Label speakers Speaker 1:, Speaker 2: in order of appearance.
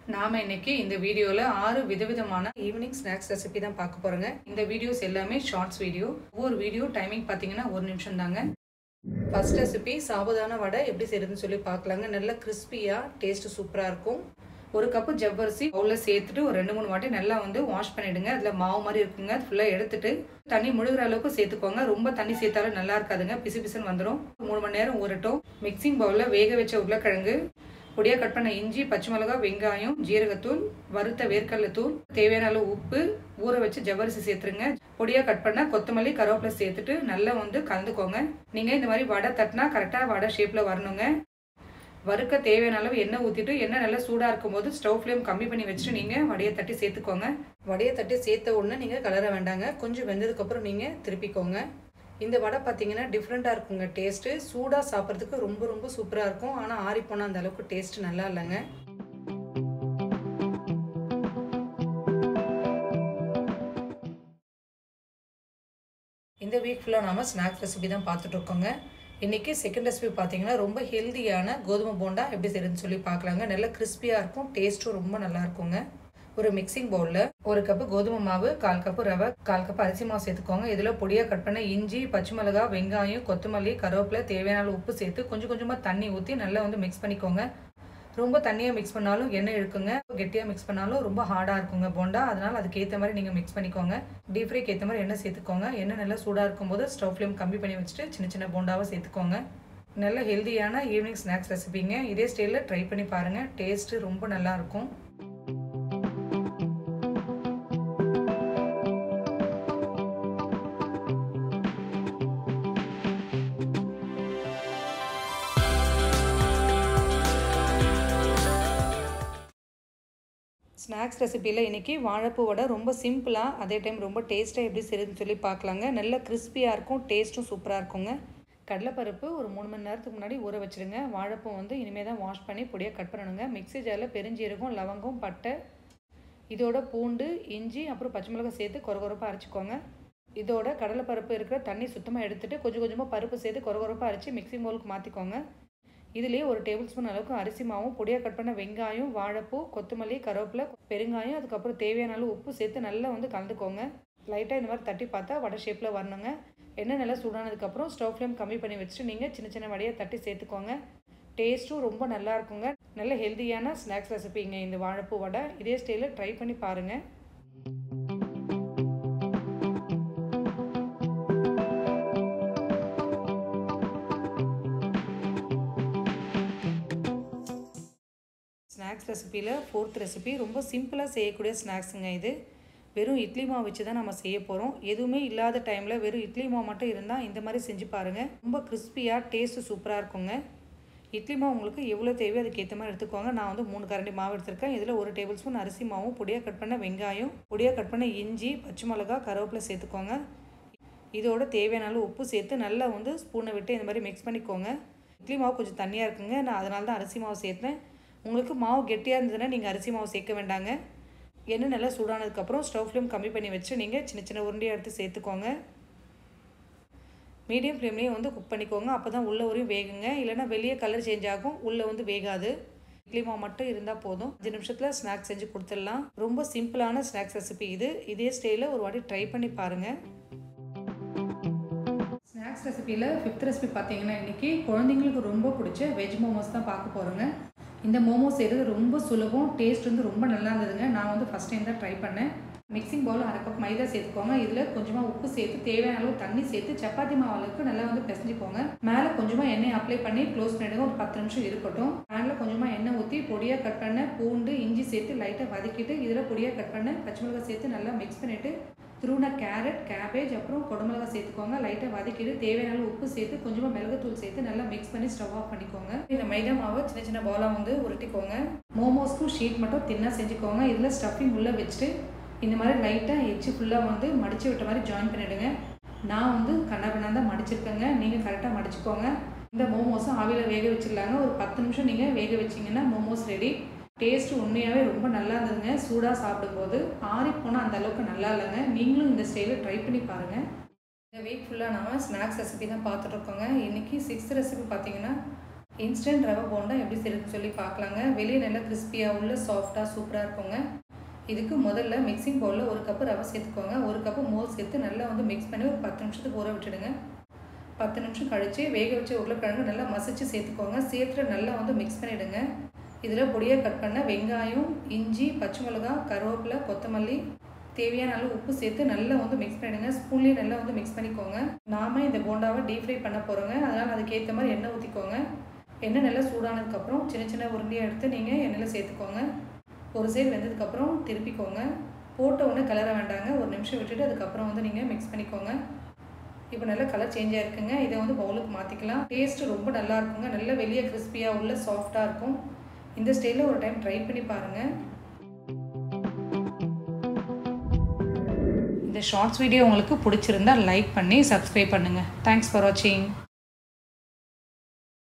Speaker 1: நாம இன்னைக்கு இந்த வீடியோல 6 விதவிதமான ஈவினிங் ஸ்நாக்ஸ் ரெசிபி தான் பார்க்க போறோங்க. இந்த வீடியோஸ் எல்லாமே ஷார்ட்ஸ் வீடியோ. ஒவ்வொரு வீடியோ டைமிங் பாத்தீங்கன்னா 1 நிமிஷம் தாங்க. ஃபர்ஸ்ட் ரெசிபி சாபுதான வடை எப்படி செய்யறதுன்னு சொல்லி பார்க்கலாங்க. நல்ல கிறிஸ்பியா டேஸ்ட் சூப்பரா இருக்கும். ஒரு கப் ஜவ்வரிசி பவுல்ல சேர்த்துட்டு ஒரு 2-3 வாட்டி நல்லா வாஷ் பண்ணிடுங்க. அதுல மாவு மாதிரி இருக்குங்க. ஃபுல்லா எடுத்துட்டு தண்ணி முழுகிற அளவுக்கு சேர்த்துக்கோங்க. ரொம்ப தண்ணி சேர்த்தாலும் நல்லா இருக்காதுங்க, பிசு பிசுன்னு வந்துடும். 3 மணி நேரம் ஊறட்டும். மிக்சிங் பவுல்ல வேக வச்ச உருளைக்கிழங்கு, பொடியா கட் பண்ண இஞ்சி, பச்சை மிளகாய், வெங்காயம், ஜீரகத்தூள், வறுத்த வேர்க்கடலை தூள், தேவையான அளவு உப்பு, ஊற வச்சு ஜவ்வரிசி சேர்த்துருங்க. பொடியா கட் பண்ண கொத்தமல்லி, கருவேப்பிலை சேர்த்துட்டு நல்லா கலந்துக்கோங்க. நீங்க இந்த மாதிரி வடை தட்டினா கரெக்டா வடை ஷேப்ல வரணுங்க. வறுக்க தேவையான அளவு எண்ணெய் ஊற்றிட்டு எண்ணெய் நல்லா சூடாக இருக்கும்போது ஸ்டவ் ஃப்ளேம் கம்மி பண்ணி வச்சுட்டு நீங்கள் வடையை தட்டி சேர்த்துக்கோங்க. வடையை தட்டி சேர்த்த உடனே நீங்கள் கலர வேண்டாங்க. கொஞ்சம் வெந்ததுக்கப்புறம் நீங்கள் திருப்பிக்கோங்க. இந்த வடை பார்த்தீங்கன்னா டிஃப்ரெண்ட்டாக இருக்குங்க. டேஸ்ட்டு சூடாக சாப்பிட்றதுக்கு ரொம்ப ரொம்ப சூப்பராக இருக்கும். ஆனால் ஆறிப்போனால் அந்த அளவுக்கு டேஸ்ட் நல்லா இல்லைங்க. இந்த வீக் ஃபுல்லாக நாம் ஸ்நாக்ஸ் ரெசிபி தான் பார்த்துட்டு இருக்கோங்க. இன்றைக்கி செகண்ட் ரெசிபி பார்த்தீங்கன்னா ரொம்ப ஹெல்தியான கோதுமை போண்டா எப்படி செய்யறதுன்னு சொல்லி பார்க்கலாங்க. நல்லா கிறிஸ்பியாக இருக்கும், டேஸ்ட்டும் ரொம்ப நல்லா இருக்குங்க. ஒரு மிக்சிங் பவுலில் 1 கப்பு கோதுமை மாவு, 1/4 கப்பு ரவை, 1/4 கப்பு அரிசி மாவு சேர்த்துக்கோங்க. இதில் பொடியாக கட் பண்ண இஞ்சி, பச்சை மிளகாய், வெங்காயம், கொத்தமல்லி, கருவேப்பிலை, தேவையான உப்பு சேர்த்து கொஞ்சம் கொஞ்சமாக தண்ணி ஊற்றி நல்லா மிக்ஸ் பண்ணிக்கோங்க. ரொம்ப தண்ணியாக மிக்ஸ் பண்ணாலும் எண்ணெய் இழுக்குங்க, கெட்டியாக மிக்ஸ் பண்ணாலும் ரொம்ப ஹார்டாக இருக்குங்க போண்டா. அதனால் அதுக்கேற்ற மாதிரி நீங்கள் மிக்ஸ் பண்ணிக்கோங்க. டீப் ஃப்ரைக்கு ஏற்ற மாதிரி எண்ணெய் சேர்த்துக்கோங்க. எண்ணெய் நல்லா சூடாக இருக்கும்போது ஸ்டவ் ஃப்ளேம் கம்மி பண்ணி வச்சுட்டு சின்ன சின்ன போண்டாவை சேர்த்துக்கோங்க. நல்ல ஹெல்தியான ஈவினிங் ஸ்நாக்ஸ் ரெசிபிங்க. இதே ஸ்டைலில் ட்ரை பண்ணி பாருங்கள். டேஸ்ட்டு ரொம்ப நல்லாயிருக்கும். ஸ்நாக்ஸ் ரெசிபியில் இன்றைக்கி வாழைப்பூ வடை ரொம்ப சிம்பிளாக அதே டைம் ரொம்ப டேஸ்ட்டாக எப்படி செய்யுதுன்னு சொல்லி பார்க்கலாங்க. நல்ல கிறிஸ்பியாக இருக்கும், டேஸ்ட்டும் சூப்பராக இருக்குங்க. கடலைப்பருப்பு ஒரு 3 மணி நேரத்துக்கு முன்னாடி ஊற வச்சுருங்க. வாழைப்பூ இனிமேல் தான் வாஷ் பண்ணி பொடியாக கட் பண்ணணுங்க. மிக்ஸி ஜாரில் பெருஞ்சீரகம், லவங்கம், பட்டை, இதோட பூண்டு, இஞ்சி, அப்புறம் பச்சை மிளகாய் சேர்த்து கொரகொரப்பாக அரைச்சிக்கோங்க. இதோட கடலைப்பருப்பு இருக்கிற தண்ணி சுத்தமாக எடுத்துகிட்டு கொஞ்சம் கொஞ்சமாக பருப்பு சேர்த்து கொரகொரப்பாக அரைச்சி மிக்ஸி பவுலுக்கு மாற்றிக்கோங்க. இதுலேயே 1 டேபிள் ஸ்பூன் அளவுக்கு அரிசி மாவும், பொடியாக கட் பண்ண வெங்காயம், வாழைப்பூ, கொத்தமல்லி, கருவேப்பிலை, பெருங்காயம், அதுக்கப்புறம் தேவையான அளவு உப்பு சேர்த்து நல்லா கலந்துக்கோங்க. லைட்டாக இந்த மாதிரி தட்டி பார்த்தா வடை ஷேப்பில் வரணுங்க. எண்ணெய் நல்லா சூடானதுக்கப்புறம் ஸ்டவ் ஃப்ளேம் கம்மி பண்ணி வச்சுட்டு நீங்கள் சின்ன சின்ன வடையை தட்டி சேர்த்துக்கோங்க. டேஸ்ட்டும் ரொம்ப நல்லா இருக்குங்க. நல்ல ஹெல்தியான ஸ்நாக்ஸ் ரெசிபிங்க இந்த வாழைப்பூ வடை. இதே ஸ்டைலில் ட்ரை பண்ணி பாருங்கள். ஸ்நாக்ஸ் ரெசிப்பியில் 4th ரெசிபி ரொம்ப சிம்பிளாக செய்யக்கூடிய ஸ்நாக்ஸுங்க. இது வெறும் இட்லி மாவு வச்சு தான் நம்ம செய்ய போகிறோம். எதுவுமே இல்லாத டைமில் வெறும் இட்லி மாவு மட்டும் இருந்தால் இந்த மாதிரி செஞ்சு பாருங்கள். ரொம்ப கிறிஸ்பியாக டேஸ்ட்டு சூப்பராக இருக்குங்க. இட்லி மாவு உங்களுக்கு எவ்வளோ தேவையோ அதுக்கேற்ற மாதிரி எடுத்துக்கோங்க. நான் 3 கரண்டி மாவு எடுத்திருக்கேன். இதில் 1 டேபிள் ஸ்பூன் அரிசி மாவும், பொடியாக கட் பண்ண வெங்காயம், பொடியாக கட் பண்ண இஞ்சி, பச்சை மிளகாய், கருவேப்பிலை சேர்த்துக்கோங்க. இதோட தேவையான அளவு உப்பு சேர்த்து நல்லா ஸ்பூனை விட்டு இந்த மாதிரி மிக்ஸ் பண்ணிக்கோங்க. இட்லி மாவு கொஞ்சம் தண்ணியாக இருக்குங்க, நான் அதனால தான் அரிசி மாவு சேர்த்தேன். உங்களுக்கு மாவு கெட்டியாக இருந்ததுன்னா நீங்கள் அரிசி மாவு சேர்க்க வேண்டாங்க. எண்ணெய் நல்லா சூடானதுக்கப்புறம் ஸ்டவ் ஃப்ளேம் கம்மி பண்ணி வச்சு நீங்கள் சின்ன சின்ன உருண்டையாக எடுத்து சேர்த்துக்கோங்க. மீடியம் ஃப்ளேம்லேயே குக் பண்ணிக்கோங்க. அப்போ தான் உள்ளே வரையும் வேகுங்க. இல்லைனா வெளியே கலர் சேஞ்ச் ஆகும், உள்ளே வேகாது. இட்லி மாவு மட்டும் இருந்தால் போதும். 5 நிமிஷத்தில் ஸ்நாக்ஸ் செஞ்சு கொடுத்துடலாம். ரொம்ப சிம்பிளான ஸ்நாக்ஸ் ரெசிபி இது. இதே ஸ்டைலில் ஒரு வாட்டி ட்ரை பண்ணி பாருங்கள். ஸ்நாக்ஸ் ரெசிபியில் 5th ரெசிபி பார்த்தீங்கன்னா இன்றைக்கி குழந்தைங்களுக்கு ரொம்ப பிடிச்ச வெஜ் மோமோஸ் தான் பார்க்க போகிறோங்க. இந்த மோமோஸ் செய்கிறது ரொம்ப சுலபம். டேஸ்ட் ரொம்ப நல்லா இருந்ததுங்க. நான் ஃபஸ்ட் டைம் தான் ட்ரை பண்ணேன். மிக்சிங் பவுல் 1/2 கப் மைதா சேர்த்துக்கோங்க. இதில் கொஞ்சமாக உப்பு சேர்த்து தேவையான அளவு தண்ணி சேர்த்து சப்பாத்தி மாவு அளவுக்கு நல்லா பிசைஞ்சிக்கோங்க. மேலே கொஞ்சமாக எண்ணெய் அப்ளை பண்ணி க்ளோஸ் பண்ணிவிடுங்க. ஒரு 10 நிமிஷம் இருக்கட்டும். மேலே கொஞ்சமாக எண்ணெய் ஊற்றி பொடியாக கட் பண்ண பூண்டு, இஞ்சி சேர்த்து லைட்டாக வதக்கிட்டு இதில் பொடியாக கட் பண்ண பச்சை மிளகாய் சேர்த்து நல்லா மிக்ஸ் பண்ணிவிட்டு துருவின கேரட், கேபேஜ், அப்புறம் குடமிளகாய் சேர்த்துக்கோங்க. லைட்டாக வதக்கிட்டு தேவையான அளவு உப்பு சேர்த்து கொஞ்சமாக மிளகுத்தூள் சேர்த்து நல்லா மிக்ஸ் பண்ணி ஸ்டவ் ஆஃப் பண்ணிக்கோங்க. இந்த மைதா மாவை சின்ன சின்ன பாலாக உருட்டிக்கோங்க. மோமோஸ்க்கும் ஷீட் மட்டும் தின்னாக செஞ்சுக்கோங்க. இதில் ஸ்டஃபிங் உள்ளே வச்சுட்டு இந்த மாதிரி லைட்டாக எச்சு ஃபுல்லாக மடித்து விட்ட மாதிரி ஜாயின் பண்ணிவிடுங்க. நான் கண்ணாபின்னா தான் மடிச்சிருக்கேங்க. நீங்கள் கரெக்டாக மடிச்சுக்கோங்க. இந்த மோமோஸும் ஆவியில் வேக வச்சிடலாங்க. ஒரு 10 நிமிஷம் நீங்கள் வேக வச்சிங்கன்னா மோமோஸ் ரெடி. டேஸ்ட்டு உண்மையாகவே ரொம்ப நல்லா இருந்ததுங்க. சூடாக சாப்பிடும்போது ஆறிப்போனால் அந்த அளவுக்கு நல்லா இல்லைங்க. நீங்களும் இந்த ஸ்டைலில் ட்ரை பண்ணி பாருங்கள். இந்த வீக் ஃபுல்லாக நாம் ஸ்நாக்ஸ் ரெசிபி தான் பார்த்துட்ருக்கோங்க. இன்றைக்கி 6th ரெசிபி பார்த்தீங்கன்னா இன்ஸ்டன்ட் ரவை போண்டா எப்படி செய்யறதுன்னு சொல்லி பார்க்கலாங்க. வெளியே நல்லா கிறிஸ்பியாக உள்ள சாஃப்டாக சூப்பராக இருக்குங்க. இதுக்கு முதல்ல மிக்சிங் பவுலில் 1 கப்பு ரவை சேர்த்துக்கோங்க. 1 கப்பு மோர் சேர்த்து நல்லா வந்து மிக்ஸ் பண்ணி ஒரு 10 நிமிஷத்துக்கு ஊற விட்டுடுங்க. 10 நிமிஷம் கழித்து வேக வச்ச உருளைக்கிழங்கு நல்லா மசிச்சு சேர்த்துக்கோங்க. சேர்த்துட்டு நல்லா வந்து மிக்ஸ் பண்ணிவிடுங்க. இதில் பொடியாக கட் பண்ண வெங்காயம், இஞ்சி, பச்சை மிளகாய், கருவேப்பிலை, கொத்தமல்லி, தேவையான அளவு உப்பு சேர்த்து நல்லா வந்து மிக்ஸ் பண்ணிவிடுங்க. ஸ்பூன்லேயே நல்லா வந்து மிக்ஸ் பண்ணிக்கோங்க. நாம் இந்த போண்டாவை டீப் ஃப்ரை பண்ண போகிறோங்க. அதனால் அதுக்கேற்ற மாதிரி எண்ணெய் ஊற்றிக்கோங்க. எண்ணெய் நல்லா சூடானதுக்கப்புறம் சின்ன சின்ன உருண்டையாக எடுத்து நீங்கள் எண்ணெயில் சேர்த்துக்கோங்க. ஒரு சைடு வெந்ததுக்கப்புறம் திருப்பிக்கோங்க. போட்ட உடனே கலர வேண்டாங்க. ஒரு நிமிஷம் விட்டுட்டு அதுக்கப்புறம் வந்து நீங்கள் மிக்ஸ் பண்ணிக்கோங்க. இப்போ நல்லா கலர் சேஞ்ச் ஆகிருக்குங்க. இதை வந்து பவுலுக்கு மாற்றிக்கலாம். டேஸ்ட்டு ரொம்ப நல்லா இருக்குங்க. நல்லா வெளியே கிறிஸ்பியாக உள்ள சாஃப்டாக இருக்கும். இந்த ஸ்டைலில் ஒரு டைம் ட்ரை பண்ணி பாருங்கள். இந்த ஷார்ட்ஸ் வீடியோ உங்களுக்கு பிடிச்சிருந்தா லைக் பண்ணி சப்ஸ்கிரைப் பண்ணுங்கள். தேங்க்ஸ் ஃபார் வாட்சிங்.